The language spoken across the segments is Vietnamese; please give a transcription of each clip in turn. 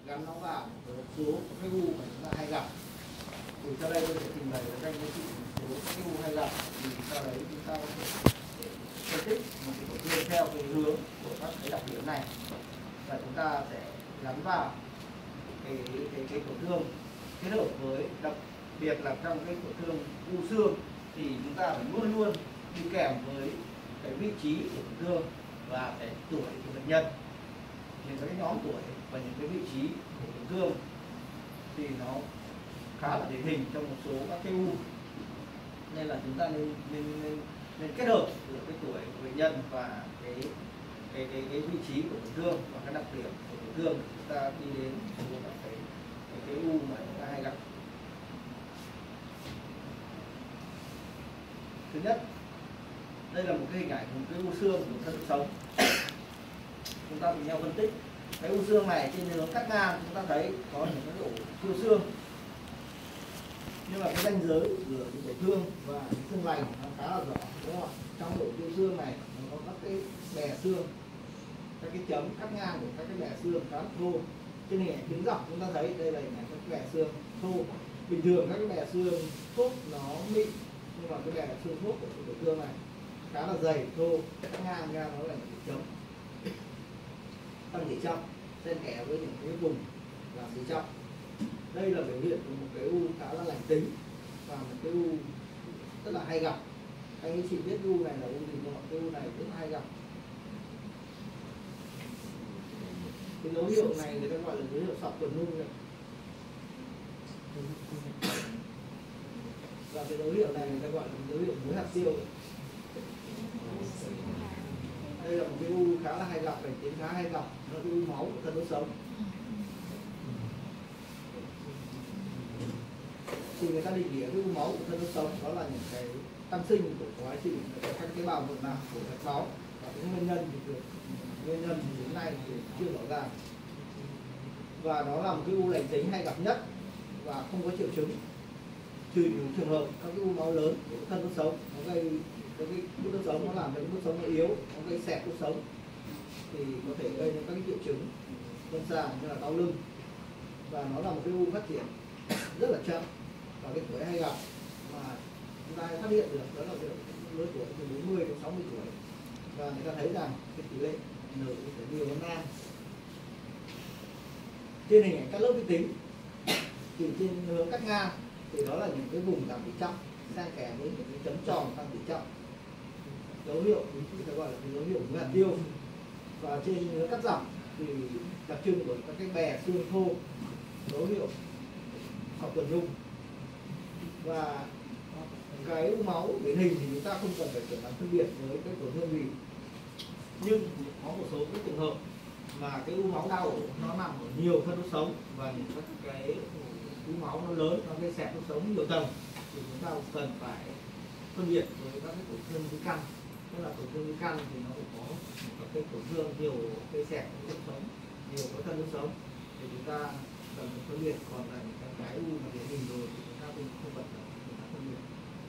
gắn nó vào một số cái u mà chúng ta hay gặp. Thì sau đây tôi sẽ trình bày với anh chị một số cái u hay gặp, thì sau đấy chúng ta có thể phân tích một cái tổn thương theo cái hướng của các cái đặc điểm này, và chúng ta sẽ gắn vào cái tổn thương kết hợp với, đặc biệt là trong cái tổn thương u xương thì chúng ta phải luôn luôn đi kèm với cái vị trí của tổn thương và cái tuổi của bệnh nhân. Thì cái nhóm tuổi và những cái vị trí của tổn thương thì nó khá là điển hình trong một số các cái u, nên là chúng ta nên kết hợp giữa cái tuổi của bệnh nhân và cái vị trí của tổn thương và cái đặc điểm của tổn thương để chúng ta đi đến một các cái u mà chúng ta hay gặp. Thứ nhất, đây là một cái hình ảnh một cái u xương của thân sống. Chúng ta cùng nhau phân tích cái u xương này trên hướng cắt ngang, chúng ta thấy có những cái ổ siêu xương, nhưng mà cái ranh giới giữa cái tổn thương và cái xương lành nó khá là rõ, đúng không ạ? Trong ổ siêu xương này nó có các cái bè xương, các cái chấm cắt ngang của các cái bè xương khá là thô. Trên hình ảnh kính dọc chúng ta thấy đây là hình ảnh các bè xương thô. Bình thường các cái bè xương thốt nó mịn, nhưng mà cái bè xương thốt của cái tổn thương này khá là dày thô, cắt ngang ra nó là những cái chấm tăng tỉ trọng xen kẽ với những cái vùng là tỉ trọng. Đây là biểu hiện của một cái u khá là lành tính và một cái u rất là hay gặp. Anh ấy chỉ biết u này là u gì nhưng mà cái u này rất hay gặp. Cái dấu hiệu này người ta gọi là dấu hiệu sọc quần nung này. Và cái dấu hiệu này người ta gọi là dấu hiệu muối hạt tiêu. Đây là một cái u khá là hay gặp, phải tính khá hay gặp, nó là cái u máu của thân đốt sống. Thì người ta định nghĩa cái u máu của thân đốt sống đó là những cái tăng sinh của quá trình các tế bào nội mạc của mạch máu, và cái nguyên nhân thì đến nay thì chưa rõ ràng. Và nó là một cái u lành tính hay gặp nhất và không có triệu chứng, trừ những trường hợp các cái u máu lớn của thân đốt sống nó gây cái đốt sống, nó làm cho cái đốt sống nó yếu, nó gây xẹp đốt sống thì có thể gây đến các cái triệu chứng lâm sàng như là đau lưng. Và nó là một cái u phát triển rất là chậm và cái tuổi hay gặp mà chúng ta phát hiện được đó là lứa tuổi từ 40 đến 60 tuổi, và người ta thấy rằng cái tỷ lệ nữ phải nhiều hơn nam. Trên hình ảnh cắt lớp vi tính thì trên hướng cắt ngang thì đó là những cái vùng giảm tỉ trọng xen kẽ với những cái chấm tròn tăng tỉ trọng, dấu hiệu chúng ta gọi là cái dấu hiệu muối hạt tiêu. Và trên hướng cắt dọc thì đặc trưng của các cái bè xương thô, dấu hiệu sọc quần nung. Và cái u máu điển hình thì chúng ta không cần phải chẩn đoán phân biệt với cái tổn thương gì, nhưng có một số cái trường hợp mà cái u máu đau nó nằm ở nhiều thân đốt sống và những các cái u máu nó lớn, nó gây xẹp đốt sống nhiều tầng, thì chúng ta cần phải phân biệt với các cái tổn thương di căn. Tức là tổn thương di căn thì nó cũng có các cái tổn thương nhiều gây xẹp đốt sống, nhiều cái thân đốt sống, thì chúng ta cần phải phân biệt. Còn là những cái u mà điển hình rồi thì chúng ta cũng không cần phải phân biệt.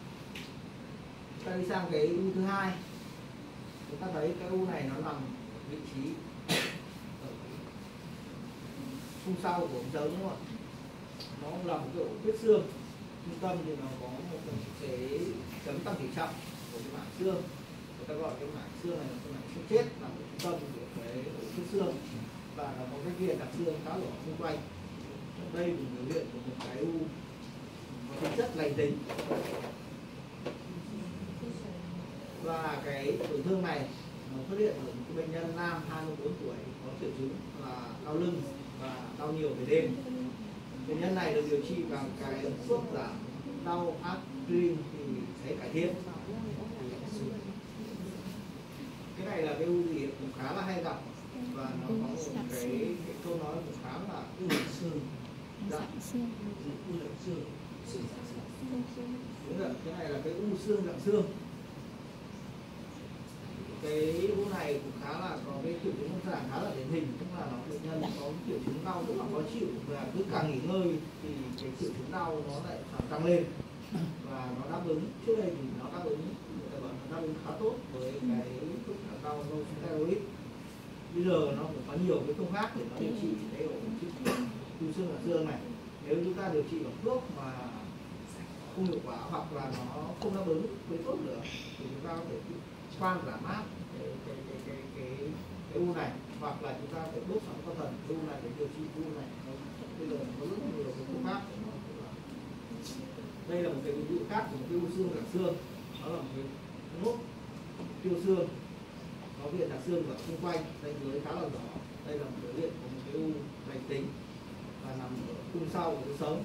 Ta đi sang cái u thứ hai, chúng ta thấy cái u này nó nằm vị trí ở khung sau của ống trống, đúng không ạ? Nó là một cái ổ huyết xương. Trung tâm thì nó có một cái chấm tăng tỉ trọng của cái mảng xương. Người ta gọi cái mảng xương này là cái mảng xương chết, nằm ở trung tâm của cái ổ huyết xương, và nó có cái viền đặc xương khá rõ xung quanh. Đây là biểu hiện của một cái u có tính chất lành tính. Và cái tổn thương này nó xuất hiện ở một bệnh nhân nam 24 tuổi có triệu chứng là đau lưng và đau nhiều về đêm. Bệnh nhân này được điều trị bằng cái thuốc giảm đau aspirin thì sẽ cải thiện. Cái này là cái u gì cũng khá là hay gặp, và nó có một cái câu nói cũng khá là u xương. Cái này là cái u xương dạng xương. Cái u này cũng khá là có cái triệu chứng lâm sàng khá là điển hình, tức là nó bệnh nhân có triệu chứng đau rất là khó chịu, và cứ càng nghỉ ngơi thì cái triệu chứng đau nó lại tăng lên, và nó đáp ứng trước đây thì nó đáp ứng, người ta bảo nó đáp ứng khá tốt với cái thuốc giảm đau non steroid. Bây giờ nó cũng có nhiều cái phương pháp để nó điều trị cái ổ nếu chúng ta điều trị bằng thuốc mà không hiệu quả hoặc là nó không đáp ứng với thuốc nữa thì chúng ta có thể khoan giảm áp cái u này, hoặc là chúng ta phải đốt sóng cao thần u này để điều trị u này. Bây giờ có rất nhiều cái phương pháp. Đây là một cái ví dụ khác của một cái u xương giãn xương, đó là một cái nốt tiêu xương có viện giãn xương ở xung quanh, đây dưới khá là rõ. Đây là một biểu hiện của một cái u lành tính và nằm ở khung sau của cuộc sống.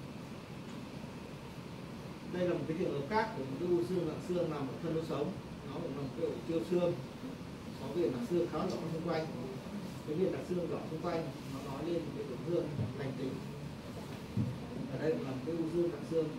Đây là một cái trường hợp khác của một cái u xương giãn xương nằm ở thân đốt sống, nó cũng là một cái ổ tiêu xương có viện giãn xương khá rõ xung quanh. Cái viện giãn xương rõ xung quanh nó nói lên một cái tổn thương lành tính. Ở đây cũng là một cái u xương giãn xương.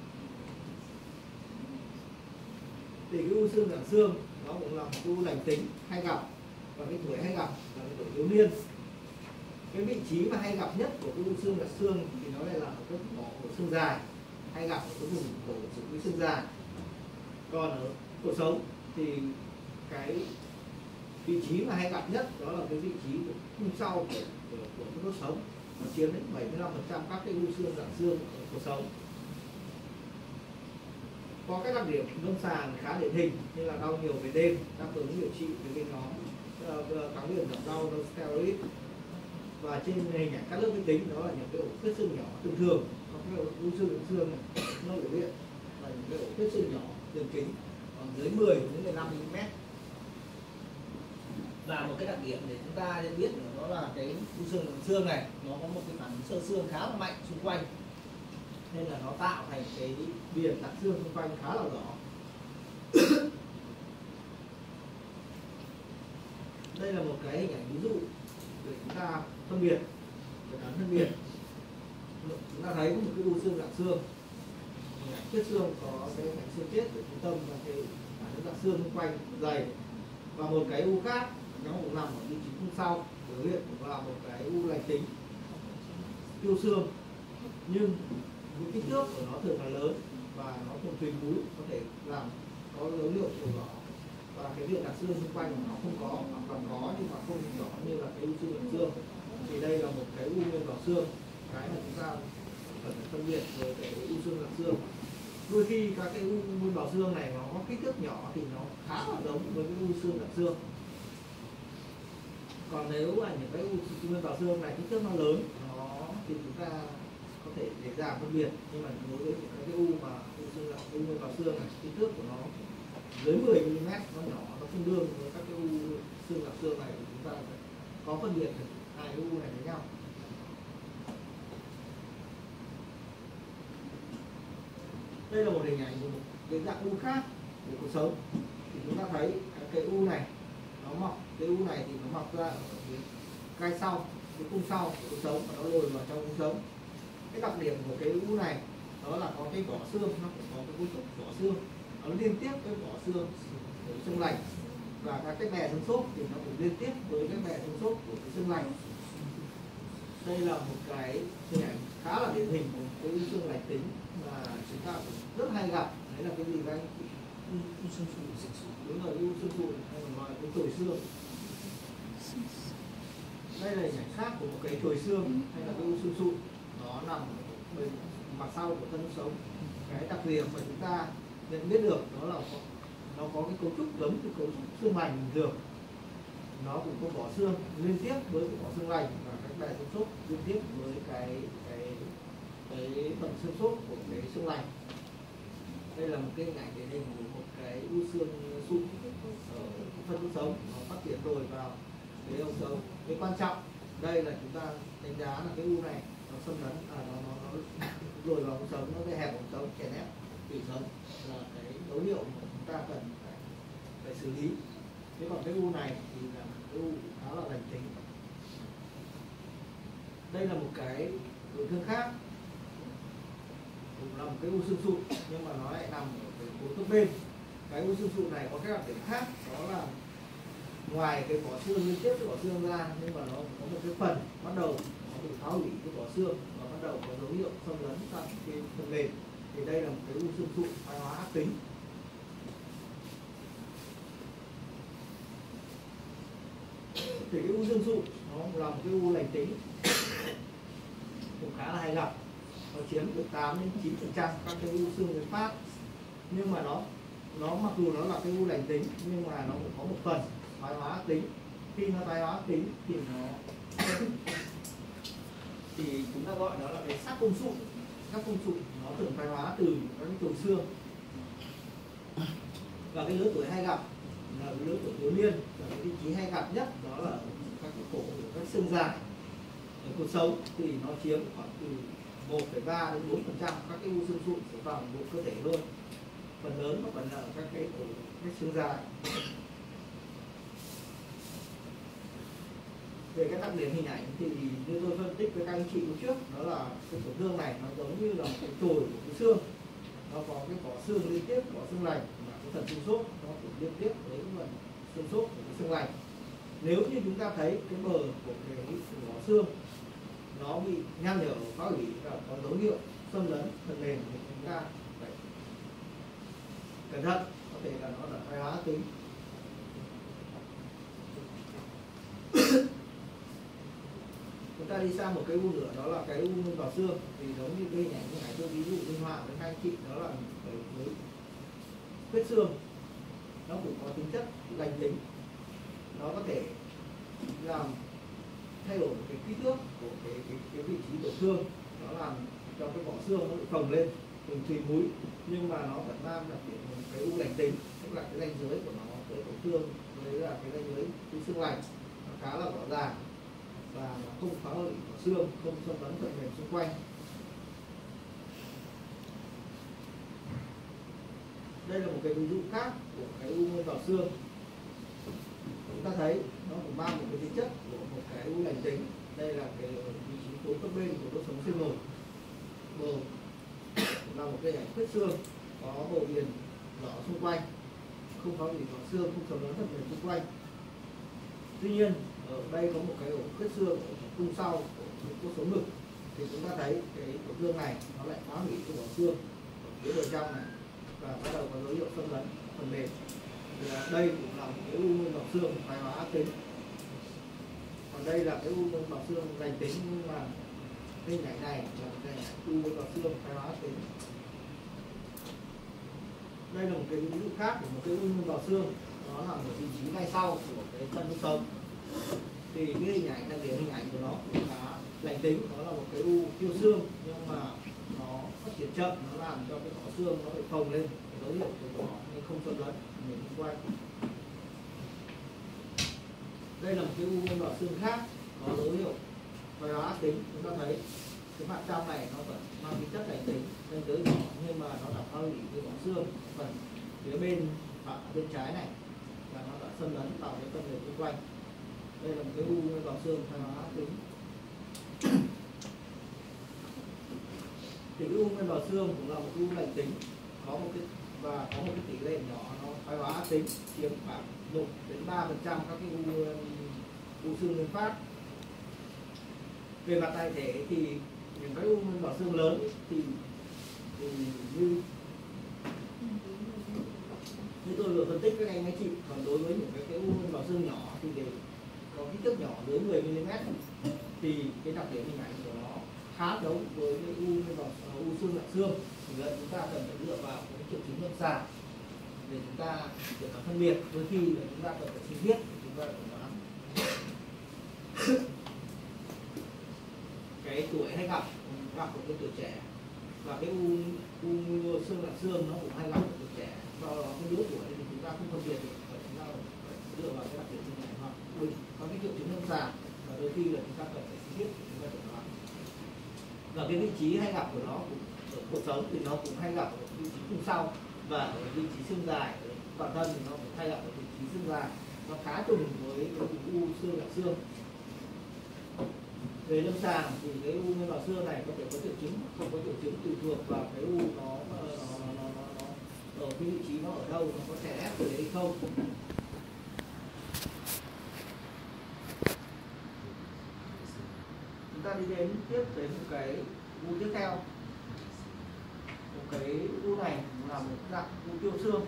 Thì cái u xương giãn xương nó cũng là một cái u lành tính hay gặp, và cái tuổi hay gặp là cái tuổi thiếu niên. Cái vị trí mà hay gặp nhất của cái u xương giãn xương thì nó lại là ở cái cổ xương dài, hay gặp ở cái vùng cổ cái xương dài. Còn ở cuộc sống thì cái vị trí mà hay gặp nhất đó là cái vị trí của khung sau của cái đốt sống, nó chiếm đến 75% các cái u xương giãn xương ở cuộc sống. Có các đặc điểm lâm sàng khá điển hình như là đau nhiều về đêm, đáp ứng điều trị với cái nhóm kháng viêm giảm đau steroid. Và trên hình ảnh cắt lớp vi tính đó là những cái ổ khuyết xương nhỏ thường thường, có cái u xương xương này nó biểu hiện là những cái ổ khuyết xương nhỏ đường kính còn dưới 10 đến 15 mm. Và một cái đặc điểm để chúng ta biết đó là cái u xương xương này nó có một cái phản ứng xơ xương khá là mạnh xung quanh, nên là nó tạo thành cái viền giãn xương xung quanh khá là rõ. Đây là một cái hình ảnh ví dụ để chúng ta phân biệt, để đoán phân biệt. Chúng ta thấy có một cái u xương giãn xương, chiếc xương có cái mảnh xương chết ở trung tâm và cái phản ứng giãn xương xung quanh dày, và một cái u khác nó cũng nằm ở vị trí khung sau, biểu hiện cũng là một cái u lành tính tiêu xương, nhưng cái kích thước của nó thường là lớn và nó thường tùy múi, có thể làm có dấu hiệu của nó, và cái việc giãn xương xung quanh của nó không có, hoặc còn có nhưng mà không rõ như là cái u xương giãn xương. Thì đây là một cái u nguyên vào xương, cái mà chúng ta cần phải phân biệt với cái u xương giãn xương. Đôi khi các cái u nguyên vào xương này nó có kích thước nhỏ thì nó khá là giống với cái u xương giãn xương. Còn nếu là những cái u nguyên vào xương này kích thước nó lớn, nó thì chúng ta có thể dễ dàng phân biệt, nhưng mà đối với những cái u mà u xương u nguyên vào xương này kích thước của nó dưới 10 mm, nó nhỏ, nó tương đương với các cái u xương giãn xương này, thì chúng ta phải có phân biệt được hai u này với nhau. Đây là một hình ảnh của một cái dạng u khác của cuộc sống. Thì chúng ta thấy cái u này nó mọc, cái u này thì nó mọc ra ở cái gai sau, cái khung sau của cuộc sống, và nó lồi vào trong cuộc sống. Cái đặc điểm của cái u này đó là có cái vỏ xương, nó cũng có cái cấu trúc vỏ xương, nó liên tiếp với vỏ xương của xương lành, và các cái bè xương xốp thì nó cũng liên tiếp với cái bè xương xốp của cái xương lành. Đây là một cái hình ảnh khá là điển hình của cái u xương lành tính mà chúng ta cũng rất hay gặp. Đấy là cái gì các anh? U xương sụn. Đúng rồi, u xương sụn hay còn gọi là cái chồi xương. Đây là hình ảnh khác của một cái chồi xương hay là cái u xương sụn, nó nằm ở bên mặt sau của thân sống. Cái đặc điểm mà chúng ta nhận biết được đó là nó có cái cấu trúc giống như cấu trúc xương lành bình thường, nó cũng có vỏ xương liên tiếp với cái vỏ xương lành, và các bè xương xốp liên tiếp với cái phần xương xốp của cái xương lành. Đây là một cái hình ảnh điển hình của một cái u xương sụn ở phân xương sống, nó phát triển rồi vào cái ống sống. Cái quan trọng đây là chúng ta đánh giá là cái u này nó xâm lấn, nó rồi vào ống sống, nó gây hẹp ống sống, chèn ép tủy sống, là cái dấu hiệu mà chúng ta cần phải xử lý. Thế còn cái u này thì là cái u khá là lành tính. Đây là một cái tổn thương khác, cũng là một cái u xương sụn, nhưng mà nó lại nằm ở cái khối khớp bên. Cái u xương sụn này có cái đặc điểm khác, đó là ngoài cái vỏ xương liên tiếp với vỏ xương ra, nhưng mà nó có một cái phần bắt đầu nó bị phá hủy cái vỏ xương, và bắt đầu có dấu hiệu xâm lấn sang cái phần mềm. Thì đây là một cái u xương sụn thoái hóa ác tính. Thì cái u xương sụn nó là một cái u lành tính, cũng khá là hay gặp. nó chiếm từ 8 đến 9% các cái u xương nguyên phát, nhưng mà nó mặc dù nó là cái u lành tính nhưng mà nó cũng có một phần thoái hóa tính. Khi nó thoái hóa tính thì chúng ta gọi nó là cái sắc cung sụn. Sắc cung sụn nó thường thoái hóa từ các cái tường xương, và cái lứa tuổi hay gặp là cái lứa tuổi thiếu niên. Và cái vị trí hay gặp nhất đó là các cái cổ của các xương dài ở cột sống, thì nó chiếm khoảng từ 1,3 đến 4% các cái u xương sụn sẽ vào bộ cơ thể luôn. Phần lớn nó vẫn là các cái cổ các xương dài. Về các đặc điểm hình ảnh thì như tôi phân tích với các anh chị lúc trước, đó là cái tổn thương này nó giống như là một cái chồi của cái xương, nó có cái vỏ xương liên tiếp, vỏ xương lành, và cái phần xương xốp nó cũng liên tiếp với phần xương xốp của cái xương lành. Nếu như chúng ta thấy cái bờ của cái vỏ xương nó bị nham nhở, phá hủy và có dấu hiệu xâm lấn phần mềm thì chúng ta phải cẩn thận, có thể là nó là thoái hóa tính. Chúng ta đi sang một cái u nữa, đó là cái u nguyên vào xương. Thì giống như cái hình ảnh như này tôi ví dụ minh họa với các anh chị, đó là cái huyết xương, nó cũng có tính chất lành tính, nó có thể làm thay đổi cái kích thước của cái vị trí tổn thương, nó làm cho cái vỏ xương nó bị phồng lên hình thùy múi, nhưng mà nó vẫn mang đặc điểm một cái u lành tính, tức là cái ranh giới của nó cái tổn thương với là cái ranh giới cái xương lành nó khá là rõ ràng, và nó không phá hủy vỏ xương, không xâm lấn phần mềm xung quanh. Đây là một cái ví dụ khác của cái u nguyên vào xương. Chúng ta thấy nó cũng mang một cái tính chất của một cái u lành tính. Đây là cái vị trí tối cấp bên của đốt sống xương ngồi. Bờ là một cái ảnh khuyết xương, có bờ viền rõ xung quanh, không phá hủy vỏ xương, không xâm lấn phần mềm xung quanh. Tuy nhiên ở đây có một cái ổ khuyết xương ở cung sau của đốt sống ngực, thì chúng ta thấy cái tổn thương này nó lại phá hủy cái vỏ xương ở phía bờ trong này, và bắt đầu có dấu hiệu xâm lấn phần mềm. Thì đây cũng là một cái u nguyên vào xương thoái hóa tính. Còn đây là cái u nguyên vào xương lành tính, nhưng mà cái hình ảnh này là cái u nguyên vào xương thoái hóa tính. Đây là một cái ví dụ khác của một cái u nguyên vào xương, nó là ở vị trí ngay sau của cái chân đốt sống. Thì cái hình ảnh đặc điểm hình ảnh của nó cũng khá lành tính, nó là một cái u tiêu xương, nhưng mà nó phát triển chậm, nó làm cho cái vỏ xương nó bị phồng lên, cái dấu hiệu của nó nhưng không xâm lấn mình xung quanh. Đây là một cái u nguyên vào xương khác có dấu hiệu thoái hóa tính. Chúng ta thấy cái mặt trong này nó vẫn mang tính chất lành tính, lên tới nhỏ, nhưng mà nó đã phá hủy cái vỏ xương phần phía bên trái này, và nó đã xâm lấn vào cái phần mềm xung quanh. Đây là một cái u nguyên vào xương thoái hóa tính. Thì cái u nguyên vào xương cũng là một u lành tính, có một cái tỷ lệ nhỏ nó thoái hóa tính, chiếm khoảng 1 đến 3% các cái u xương nguyên phát. Về mặt đại thể thì những cái u nguyên vào xương lớn thì như tôi vừa phân tích với anh chị, còn đối với những cái u nguyên vào xương nhỏ thì đều có kích thước nhỏ dưới 10 mm, thì cái đặc điểm hình ảnh của nó khá giống với cái u nguyên vào u xương dạng xương. Thì chúng ta cần phải dựa vào cái triệu chứng lâm sàng để chúng ta để phân biệt. Đôi khi là chúng ta cần phải chi tiết để chúng ta chẩn đoán. Cái tuổi hay gặp ở cái tuổi trẻ, và cái u xương dạng xương nó cũng hay gặp ở tuổi trẻ. Do đó cái lứa tuổi thì chúng ta không phân biệt được, và chúng ta phải dựa vào cái đặc điểm hình ảnh hoặc có cái triệu chứng lâm sàng, và đôi khi là chúng ta cần phải chi tiết để chúng ta chẩn đoán. Và cái vị trí hay gặp của nó cũng ở cuộc sống thì nó cũng hay gặp ở vị trí cung sau, và ở vị trí xương dài ở toàn thân thì nó cũng hay gặp ở vị trí xương dài. Nó khá trùng với cái u xương dạng xương. Về lâm sàng thì cái u nguyên vào xương này có thể có triệu chứng, không có triệu chứng, tùy thuộc vào cái u nó ở cái vị trí nó ở đâu, nó có thể ép về đấy không. Chúng ta đi đến tiếp đến một cái u tiếp theo. Một cái u này là một dạng u tiêu xương,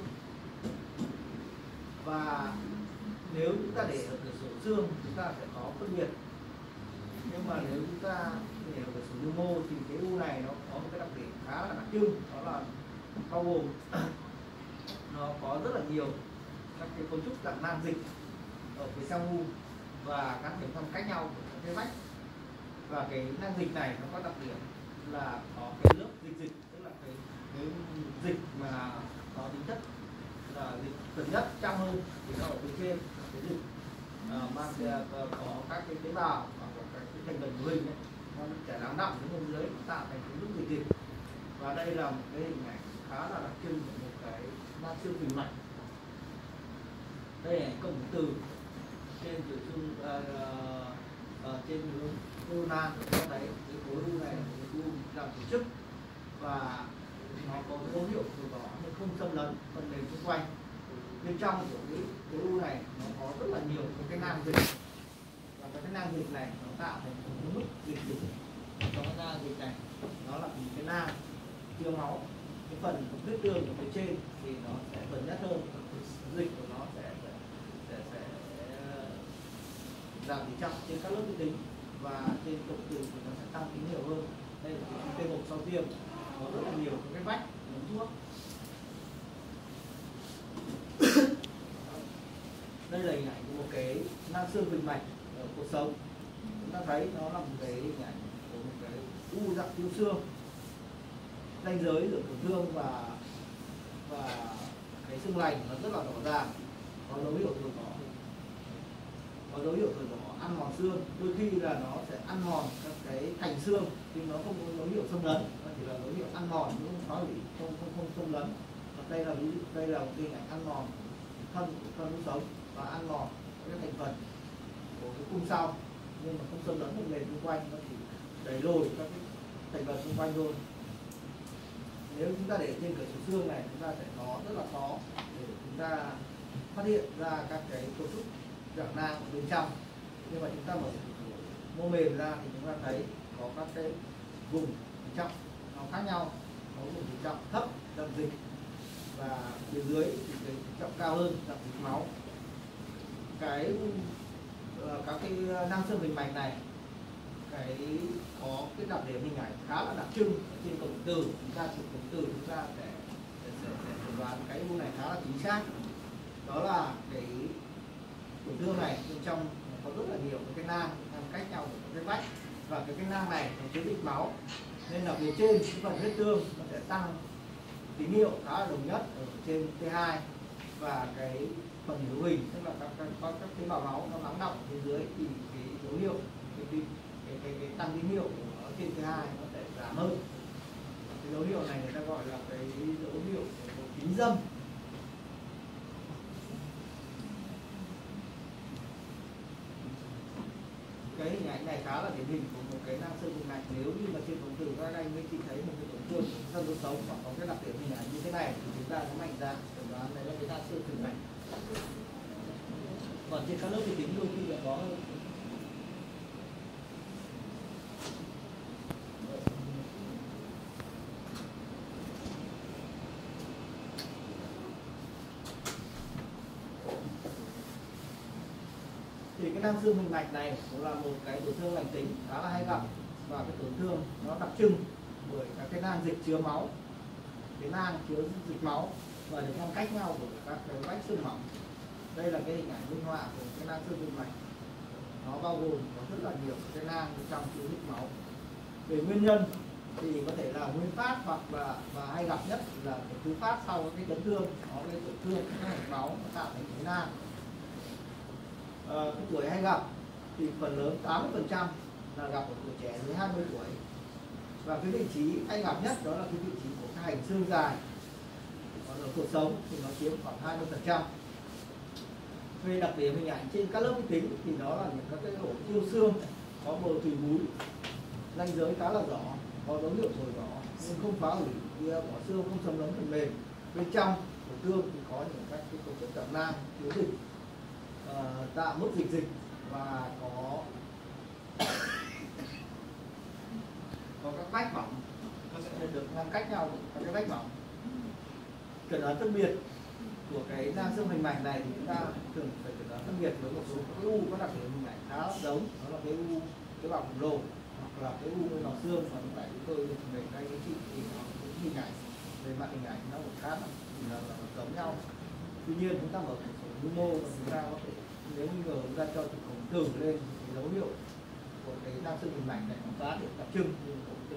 và nếu chúng ta để ở cửa sổ xương chúng ta sẽ có phân biệt, nhưng mà nếu chúng ta để ở cửa sổ như mô thì cái u này nó có một cái đặc điểm khá là đặc trưng, đó là bao gồm nó có rất là nhiều các cái cấu trúc dạng nang dịch ở phía sau u và các điểm phân cách nhau của các cái vách. Và cái nang dịch này nó có đặc điểm là có cái lớp dịch, tức là cái dịch mà có tính chất là dịch gần nhất trong hơn thì nó ở phía trên, cái dịch mang có các cái tế bào hoặc là các cái thành phần của hình ấy, nó sẽ lắng đọng xuống bên dưới tạo thành cái lớp dịch. Và đây là một cái hình ảnh khá là đặc trưng của một cái nang xương phình mạch. Đây là cổng từ trên từ xương trên hướng u nang cho thấy cái khối u này là một khối u làm tổ chức và nó có dấu hiệu của nó nhưng không xâm lấn phần nền xung quanh. Bên trong của cái khối u này nó có rất là nhiều cái nang dịch và cái nang dịch này nó tạo thành một mức dịch trong cái nang dịch này, nó là một cái nang chứa máu. Cái phần huyết tương ở phía trên thì nó sẽ gần nhất hơn, dịch của nó sẽ giảm tỷ trọng trên các lớp vi tính và trên cụm từ thì nó sẽ tăng tính nhiều hơn. Đây là cái T1 sau tiêm có rất là nhiều cái vách uống thuốc. Đây là hình ảnh của một cái nang xương phình mạch ở cuộc sống. Chúng ta thấy nó là một cái hình ảnh của một cái u dạng tiêu xương, ranh giới giữa tổn thương và cái xương lành nó rất là rõ ràng, có dấu hiệu từ bỏ ăn mòn xương. Đôi khi là nó sẽ ăn mòn các cái thành xương nhưng nó không có dấu hiệu xâm lấn, nó chỉ là dấu hiệu ăn mòn nhưng không phá hủy, không xâm lấn. Và đây là một hình ảnh ăn mòn thân nuốt sống và ăn mòn các thành phần của cái cung sau nhưng mà không xâm lấn được nền xung quanh, nó chỉ đẩy lùi các cái thành phần xung quanh thôi. Nếu chúng ta để trên cửa sổ xương này, chúng ta sẽ có rất là khó để chúng ta phát hiện ra các cái cấu trúc dạng nang ở bên trong. Nhưng mà chúng ta mở mô mềm ra thì chúng ta thấy có các cái vùng tỷ trọng nó khác nhau, có vùng tỷ trọng thấp dạng dịch và phía dưới thì cái tỷ trọng cao hơn dạng dịch máu. Các cái nang xương phình mạch này có cái đặc điểm hình ảnh khá là đặc trưng. Trên cổng từ chúng ta sẽ đoán cái u này khá là chính xác. Đó là cái tổn thương này bên trong có rất là nhiều cái nang cách nhau của cái vách và cái nang này nó chứa dịch máu nên là phía trên cái phần huyết tương nó sẽ tăng tín hiệu khá là đồng nhất ở trên T2 và cái phần hữu hình tức là các tế bào máu nó lắng đọng phía dưới thì cái dấu hiệu cái tăng tín hiệu của nó trên T2 nó sẽ giảm hơn. Cái dấu hiệu này người ta gọi là cái dấu hiệu của kính dâm. Cái hình ảnh này khá là điển hình của một cái nang xương phình mạch. Nếu như mà trên cổng từ các anh mới chỉ thấy một cái tổn thương của thân đốt sống hoặc có cái đặc điểm hình ảnh như thế này thì chúng ta có mạnh dạn chẩn đoán đấy là cái nang xương phình mạch. Còn trên các lớp vi tính đôi khi là có thì cái nang xương phình mạch này cũng là một cái tổn thương lành tính khá là hay gặp và cái tổn thương nó đặc trưng bởi các cái nang dịch chứa máu, cái nang chứa dịch máu và được ngăn cách nhau của các cái vách xương mỏng. Đây là cái hình ảnh minh họa của cái nang xương phình mạch, nó bao gồm có rất là nhiều cái nang bên trong chứa dịch máu. Về nguyên nhân thì có thể là nguyên phát hoặc là và hay gặp nhất là cái thứ phát sau cái chấn thương, có cái tổn thương cái mạch máu nó tạo thành cái nang. Cái tuổi hay gặp thì phần lớn 80% là gặp ở tuổi trẻ dưới 20 tuổi và cái vị trí hay gặp nhất đó là cái vị trí của cái hành xương dài. Còn ở cuộc sống thì nó chiếm khoảng 20%. Về đặc điểm hình ảnh trên các lớp vi tính thì đó là những các cái ổ tiêu xương có bờ thùy búi, ranh giới khá là rõ, có dấu hiệu sồi rõ nhưng không phá hủy, kia bỏ xương không xâm lấn phần mềm. Bên trong tổn thương thì có những các cái cấu trúc dạng nang chứa dịch, tạo mức dịch và có các vách mỏng, nó sẽ được ngăn cách nhau các cái vách mỏng. Chẩn đoán phân biệt của cái nang xương phình mạch này thì chúng ta thường phải chẩn đoán phân biệt với một số cái u có đặc điểm hình ảnh khá giống, đó là cái u tế bào khổng lồ và cái u bên lò xương mà lúc nãy chúng tôi trình bày ngay với chị thì nó cũng hình ảnh về mặt hình ảnh nó cũng khác thì là giống nhau. Tuy nhiên chúng ta mở cửa sổ nhu mô và chúng ta có thể nếu như ngờ chúng ta cho trục khổng tử lên thì dấu hiệu của cái nang xương hình mảnh này nó khá được đặc trưng như khổng tử.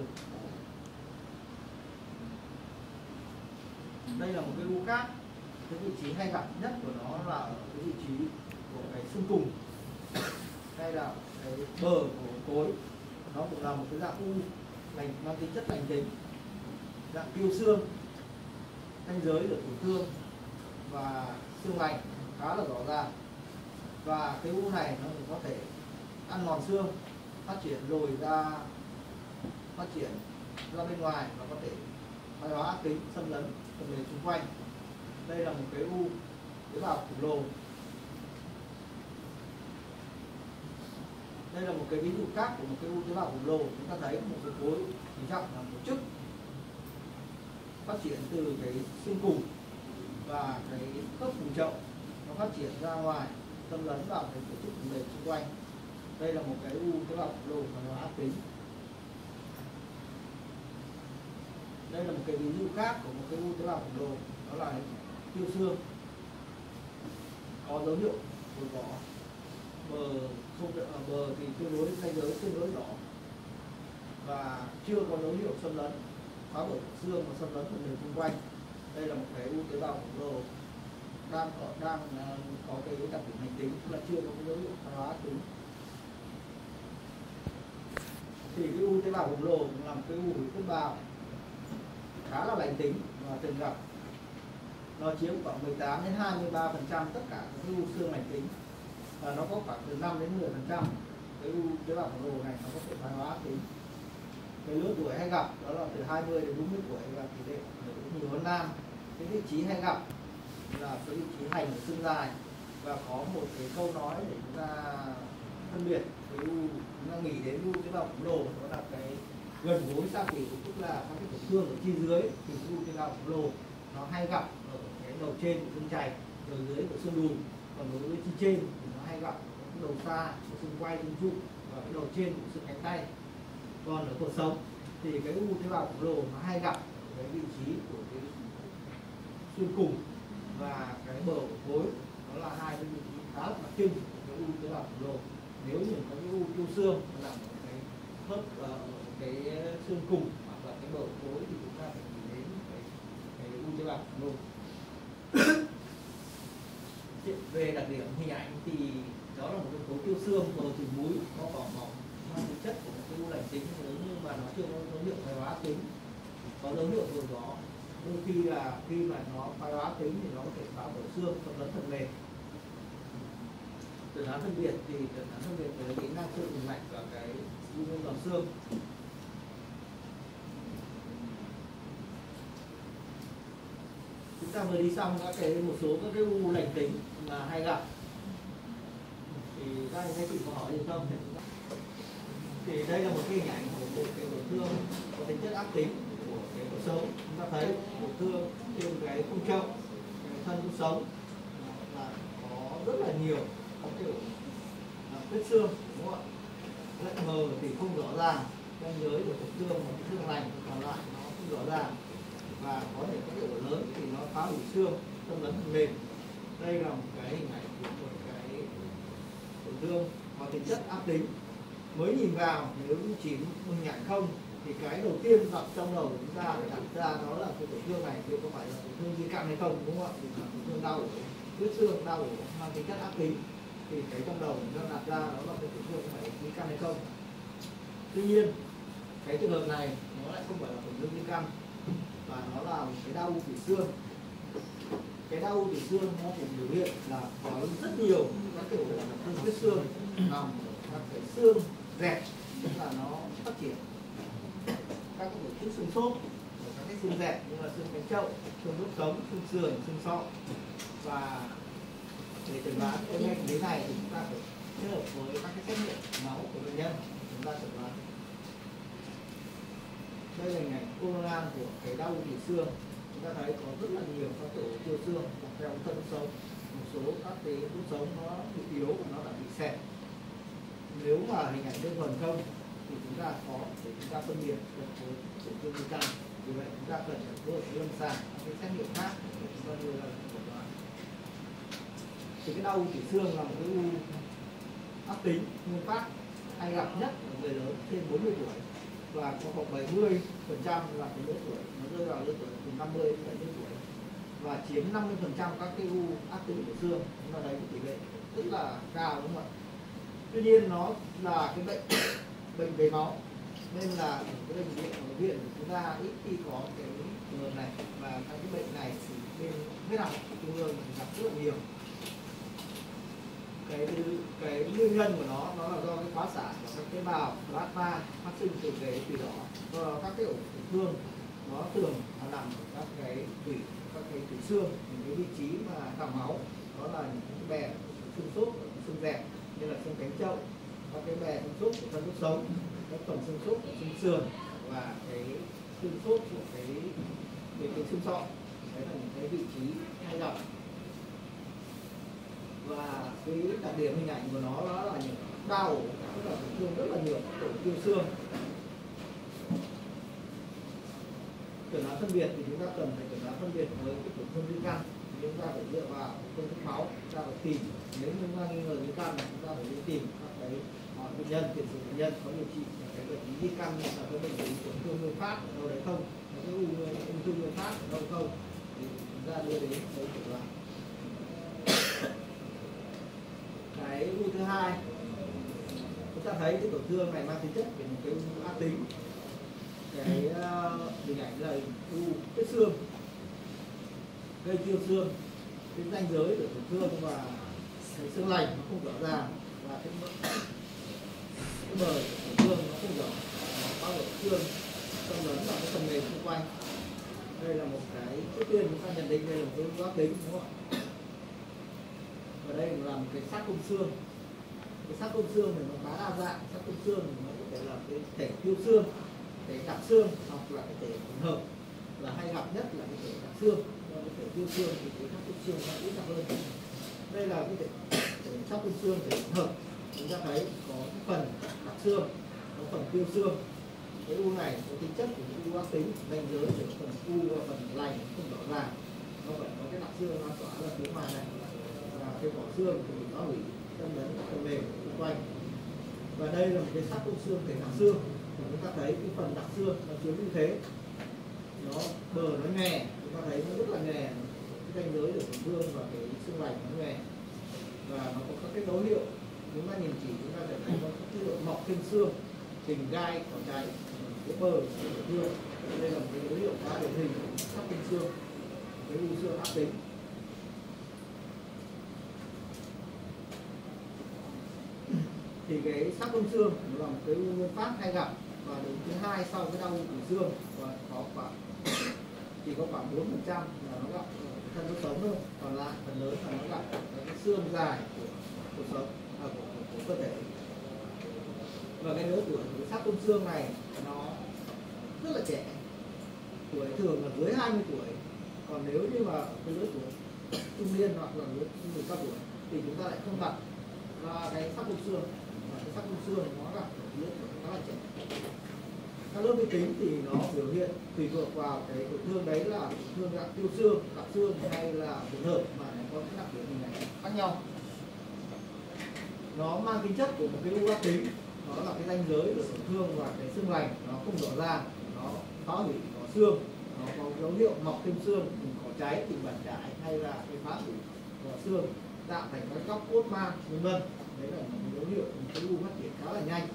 Đây là một cái u khác, cái vị trí hay gặp nhất của nó là cái vị trí của cái xương cùng hay là cái bờ của cối. Nó cũng là một cái dạng u lành mang tính chất lành tính, dạng tiêu xương, ranh giới được tổn thương và xương lành khá là rõ ràng. Và cái u này nó có thể ăn mòn xương, phát triển rồi phát triển ra bên ngoài và có thể thoái hóa ác tính, xâm lấn phần bề xung quanh. Đây là một cái u tế bào khổng lồ. Đây là một cái ví dụ khác của một cái u tế bào khổng lồ. Chúng ta thấy một cái khối hình trọng là một chức phát triển từ cái xương cùng và cái khớp cùng chậu, nó phát triển ra ngoài, xâm lấn vào cái tổ chức phần bề xung quanh. Đây là một cái u tế bào khổng lồ và nó ác tính. Đây là một cái ví dụ khác của một cái u tế bào khổng lồ, đó là tiêu xương, có dấu hiệu của vỏ, bờ thì tương đối ranh giới tương đối rõ và chưa có dấu hiệu xâm lấn phá vỡ xương và xâm lấn phần bề xung quanh. Đây là một cái u tế bào khổng lồ đang có cái đặc điểm hành tính, tức là chưa có cái dấu hiệu thoái hóa tính. Thì cái u tế bào khổng lồ cũng là một cái u tế bào khá là lành tính và thường gặp. Nó chiếm khoảng 18 đến 23% tất cả các u xương lành tính, và nó có khoảng từ 5 đến 10% cái u tế bào khổng lồ này nó có thể thoái hóa tính. Cái lứa tuổi hay gặp đó là từ 20 đến 40 tuổi và tỷ lệ nhiều hơn nam. Cái vị trí hay gặp là cái vị trí hành của xương dài, và có một cái câu nói để chúng ta phân biệt cái u, chúng ta nghĩ đến u tế bào khổng lồ đó là cái gần gối xa tủy, tức là các cái tổn thương ở chi dưới. Thì cái u tế bào khổng lồ nó hay gặp ở cái đầu trên của xương chày, đầu dưới của xương đùi, còn đối với chi trên thì nó hay gặp ở cái đầu xa của xương quai, xương trụ và cái đầu trên của xương cánh tay. Còn ở cột sống thì cái u tế bào khổng lồ nó hay gặp ở cái vị trí của cái xương cùng và cái bờ của gối. Đó là hai cái vị trí khá là đặc trưng của cái u tế bào khổng lồ. Nếu như có cái u tiêu xương là một cái khớp cái xương cùng hoặc là cái bờ của gối thì chúng ta phải nhìn đến cái u tế bào khổng lồ. Về đặc điểm hình ảnh thì đó là một cái khối tiêu xương bờ từ múi, có vỏ mỏng, mang tính chất của một cái u lành tính, nếu như mà nó chưa có dấu hiệu thoái hóa tính, có dấu hiệu của gió, đôi khi là khi mà nó thoái hóa tính thì nó có thể phá vỡ xương, xâm lấn phần mềm. Chẩn đoán phân biệt thì chẩn đoán phân biệt với cái nang xương hình mạch và cái u bên lò xương. Chúng ta vừa đi xong một số các cái u lành tính mà hay gặp, thì các anh chị có hỏi gì không? Thì đây là một cái hình ảnh của một cái tổn thương có tính chất ác tính của cái cuộc sống. Chúng ta thấy tổn thương trên cái khung chậu, cái thân cuộc sống là có rất là nhiều các kiểu vết xương, đúng không ạ? Lẫn mờ thì không rõ ràng, ranh giới của tổn thương và cái xương lành còn lại nó không rõ ràng, và có thể có cái ổ lớn thì nó phá hủy xương, xâm lấn phần mềm. Đây là một cái hình ảnh của một cái tổn thương có tính chất ác tính. Mới nhìn vào nếu chỉ hình ảnh không thì cái đầu tiên đặt trong đầu của chúng ta phải đặt ra đó là cái tổn thương này thì có phải là tổn thương di căn hay không, đúng không ạ? Thì là tổn thương đau vết xương, đau mang tính chất ác tính, thì cái trong đầu chúng ta đặt ra đó là cái tổn thương có phải là di căn hay không. Tuy nhiên cái trường hợp này nó lại không phải là tổn thương di căn, và nó là một cái đau tủy xương. Cái đau tủy xương nó cũng biểu hiện là có rất nhiều các kiểu thương vết xương nằm ở các cái xương rẹp, tức là nó phát triển các cái tổ chức xương xốp ở các cái xương rẹp như là xương cánh chậu, xương đốt sống, xương sườn, xương sọ. Và để chẩn đoán cái bệnh lý này thì chúng ta phải kết hợp với các cái xét nghiệm máu của bệnh nhân chúng ta chẩn đoán. Đây là hình ảnh coronal của cái đau tủy xương. Chúng ta thấy có rất là nhiều các tổ tiêu xương dọc theo thân sống, một số các cái đốt sống nó bị yếu và nó đã bị xẹp. Nếu mà hình ảnh đơn thuần không thì chúng ta có để chúng ta phân biệt được với tổn thương di căn. Vì vậy chúng ta cần phải phối hợp với lâm sàng các cái xét nghiệm khác để chúng ta đưa ra một đoạn. Thì cái đau u tủy xương là một cái u ác tính nguyên phát hay gặp nhất ở người lớn trên 40 tuổi, và có khoảng 70% là cái lứa tuổi nó rơi vào lứa tuổi từ 50 đến 70 tuổi, và chiếm 50% các cái u ác tính của xương. Chúng ta thấy cái tỷ lệ rất là cao, đúng không ạ? Tuy nhiên nó là cái bệnh về máu, nên là ở cái bệnh viện của chúng ta ít khi có cái trường hợp này, và các cái bệnh này thì bên huyết học trung ương gặp rất là nhiều. Cái nguyên nhân của nó là do cái phá sản của các tế bào plasma phát sinh từ cái tủy đỏ. Do đó các cái ổ tổn thương nó thường nó nằm ở các cái tủy xương, những cái vị trí mà tạo máu, đó là những cái bè xương xốp, xương dẹp như là xương cánh trâu, các cái bè xương xốp của thân đốt sống, các phần xương xốp của xương sườn, và cái xương xốp của cái xương sọ. Đấy là những cái vị trí hay gặp. Và cái đặc điểm hình ảnh của nó đó là những đau, tức là tổn thương rất là nhiều, tổn thương xương. Chẩn đoán phân biệt thì chúng ta cần phải chẩn đoán phân biệt với cái tổn thương di căn. Chúng ta phải dựa vào công thức máu, chúng ta phải tìm, nếu chúng ta nghi ngờ di căn thì chúng ta phải đi tìm các cái bệnh nhân, tiền sử bệnh nhân có điều trị cái bệnh lý di căn, là cái bệnh lý tổn thương nguyên phát ở đâu đấy không, cái ung thư nguyên phát ở đâu không, thì chúng ta đưa đến cái chẩn đoán. Cái u thứ hai, chúng ta thấy cái tổn thương này mang tính chất của một cái u ác tính. Cái hình ảnh là u kết xương, gây tiêu xương, cái ranh giới của tổn thương và cái xương lành nó không rõ ràng, và cái bờ tổn thương nó không rõ, nó bao bọc xương, xâm lấn vào cái phần mềm xung quanh. Đây là một cái, trước tiên chúng ta nhận định đây là một cái u ác tính, đúng không ạ? Và đây là một cái xác khung xương. Cái xác khung xương này nó khá đa dạng. Xác khung xương thì nó có thể là cái thể tiêu xương, thể đặc xương, hoặc là cái thể hỗn hợp. Là hay gặp nhất là cái thể đặc xương. Còn cái thể tiêu xương thì cái xác khung xương nó ít đặc hơn. Đây là cái thể xác khung xương, thể hỗn hợp. Chúng ta thấy có cái phần đặc xương, có phần tiêu xương. Cái u này có tính chất của những u ác tính, ranh giới giữa phần u và phần lành không rõ ràng. Nó vẫn có cái đặc xương nó tỏa ra phía ngoài này. Cái vỏ xương thì nó hủy xâm lấn phần mềm xung quanh. Và đây là một cái xác khung xương thể đặc xương. Chúng ta thấy cái phần đặc xương nó chiếm ưu thế, nó bờ nó nhòe, chúng ta thấy nó rất là nhòe, cái ranh giới của tổn thương và cái xương lành nó nhòe, và nó có các cái dấu hiệu. Chúng ta nhìn chỉ chúng ta sẽ thấy có cái dấu hiệu mọc trên xương, hình gai có cháy cái bờ của tổn thương. Đây là một cái dấu hiệu khá điển hình của xác khung xương, cái u xương ác tính. Thì cái xác khung xương là một cái u nguyên phát hay gặp, và đứng thứ hai sau cái đau tủy xương, và chỉ có khoảng 4% là nó gặp ở thân đốt sống thôi, còn lại phần lớn là nó gặp ở cái xương dài của cuộc sống, của cơ thể. Và cái lứa tuổi của xác khung xương này nó rất là trẻ, tuổi thường là dưới 20 tuổi. Còn nếu như mà cái lứa tuổi trung niên hoặc là lứa người cao tuổi thì chúng ta lại không gặp là cái xác khung xương. Cái xác khung xương nó gặp ở lứa tuổi khá là trẻ. Các lớp vi tính thì nó biểu hiện tùy thuộc vào cái tổn thương đấy là tổn thương dạng tiêu xương, đặc xương hay là hỗn hợp, mà nó có cái đặc điểm hình ảnh khác nhau. Nó mang tính chất của một cái u ác tính, nó là cái ranh giới của tổn thương và cái xương lành nó không rõ ràng, nó phá hủy có xương, nó có dấu hiệu mọc thêm xương, có cháy, thì bản trải, hay là cái phá hủy của xương tạo thành các góc cốt ma, vân vân. Đấy là một dấu hiệu một cái u phát triển khá là nhanh.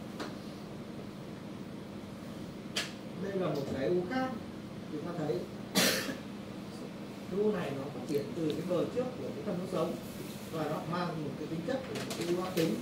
Đây là một cái u khác, chúng ta thấy cái u này nó phát triển từ cái bờ trước của cái thân đốt sống, và nó mang một cái tính chất của một cái u ác tính.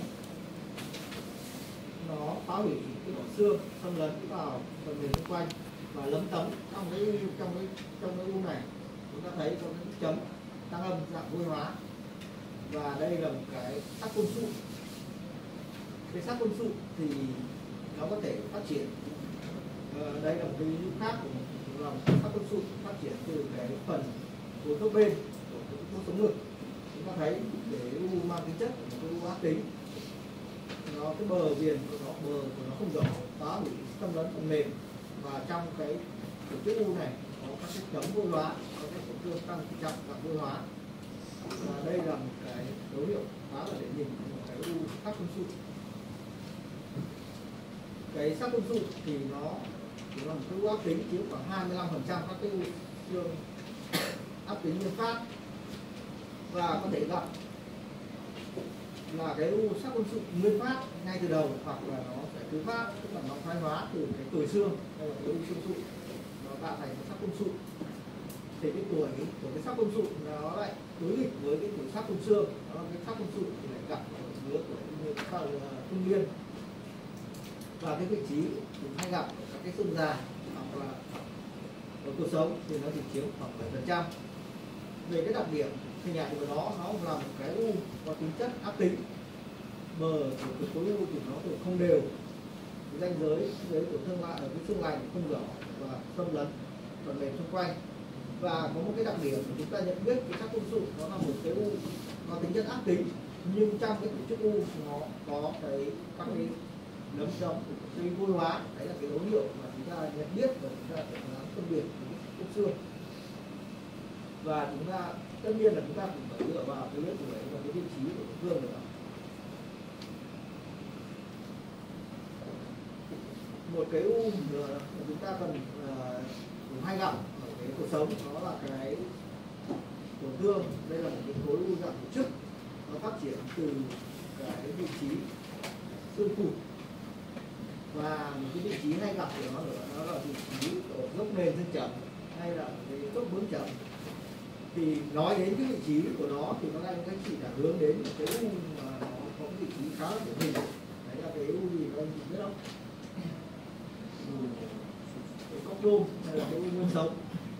Nó phá hủy cái vỏ xương, xâm lấn vào phần mềm xung quanh và lấm tấm trong cái u này. Chúng ta thấy có cái chấm tăng âm dạng vôi hóa. Và đây là một cái xác khung sụn. Cái xác khung sụn thì nó có thể phát triển, đây là một cái ví dụ khác của một xác khung sụn phát triển từ cái phần của khớp bên của cái sống ngực. Chúng ta thấy để u mang tính chất của một cái u ác tính. nó cái bờ viền của nó không rõ, phá hủy xâm lấn phần mềm, và trong cái tổ chức u này có các cái chấm vô hóa, có cái tổn thương tăng tỉ trọng và vô hóa. Và đây là một cái dấu hiệu khá là điển hình của một cái u thắt lưng sụn. Cái thắt lưng sụn thì nó là một cái u ác tính, chiếm khoảng 25% các cái u xương ác tính nguyên phát, và có thể gặp là cái u thắt lưng sụn nguyên phát ngay từ đầu, hoặc là nó sẽ thứ phát, tức là nó thoái hóa từ cái tuổi xương, hay là cái u xương sụn nó tạo thành cái thắt lưng sụn. Thì cái tuổi của cái thắt lưng sụn nó lại đối nghịch với cái tuổi thắt lưng xương, đó là cái thắt lưng sụn thì lại gặp ở lứa tuổi trung niên, và cái vị trí thì hay gặp ở các cái xương già hoặc là ở cuộc sống thì nó chỉ chiếm khoảng 7%. Về cái đặc điểm hình ảnh của nó là một cái u có tính chất ác tính, bờ của cái khối u thì nó thường không đều, ranh giới tổn thương lại ở cái xương lành không rõ và xâm lấn phần mềm xung quanh. Và có một cái đặc điểm mà chúng ta nhận biết cái thắt lưng sụn nó là một cái u có tính chất ác tính, nhưng trong cái tổ chức u nó có các cái nấm chấm, cái vôi hóa, đấy là cái dấu hiệu mà chúng ta nhận biết và chúng ta chẩn đoán phân biệt với cái xương. Và chúng ta tất nhiên là chúng ta cũng phải dựa vào cái lứa tuổi và cái vị trí của tổn thương nữa. Một cái u mà chúng ta cần cũng hay gặp ở cái cuộc sống, đó là cái tổn thương. Đây là một cái khối u dạng tổ chức, nó phát triển từ cái vị trí xương cụt, và một cái vị trí hay gặp của nó nữa, đó là vị trí ở gốc nền xương chẩm hay là cái gốc bướm chẩm. Thì nói đến cái vị trí của nó thì nó đang chỉ là hướng đến một cái u mà nó có cái vị trí khá là điển hình. Đấy là cái u gì các anh biết không? Cái cốc đôm hay là cái u nguyên sống.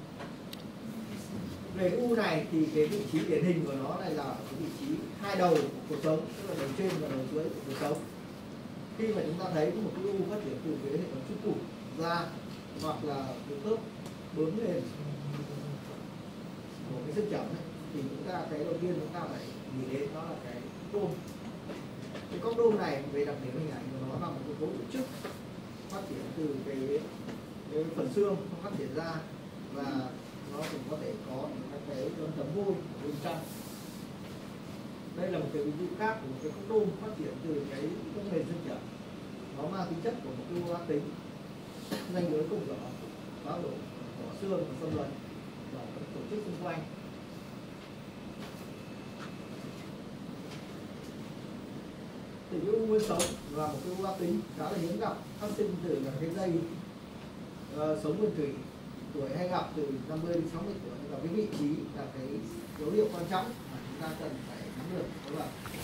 Về cái u này thì cái vị trí điển hình của nó này là cái vị trí hai đầu của cuộc sống, tức là đầu trên và đầu dưới của cuộc sống. Khi mà chúng ta thấy một cái u phát triển từ cái hệ thống xương cụt ra, hoặc là cái khớp bướm nền của cái xương chẩm ấy, thì chúng ta cái đầu tiên chúng ta phải nghĩ đến nó là cái đôm. Cái cốc đôm này về đặc điểm hình ảnh của nó là một cái khối tổ chức phát triển từ cái phần xương nó phát triển ra, và nó cũng có thể có các cái tấm vôi ở bên trong. Đây là một cái ví dụ khác của một cái cốc đôm phát triển từ cái gốc nền xương chẩm, nó mang tính chất của một cái u ác tính, ranh giới không rõ, phá hủy của xương và xâm lấn và các tổ chức xung quanh. Thì cái u nguyên sống là một cái u ác tính khá là hiếm gặp, phát sinh từ cái dây sống nguyên thủy, tuổi hay gặp từ 50 đến 60 tuổi, và cái vị trí là cái dấu hiệu quan trọng mà chúng ta cần phải nắm được, đó là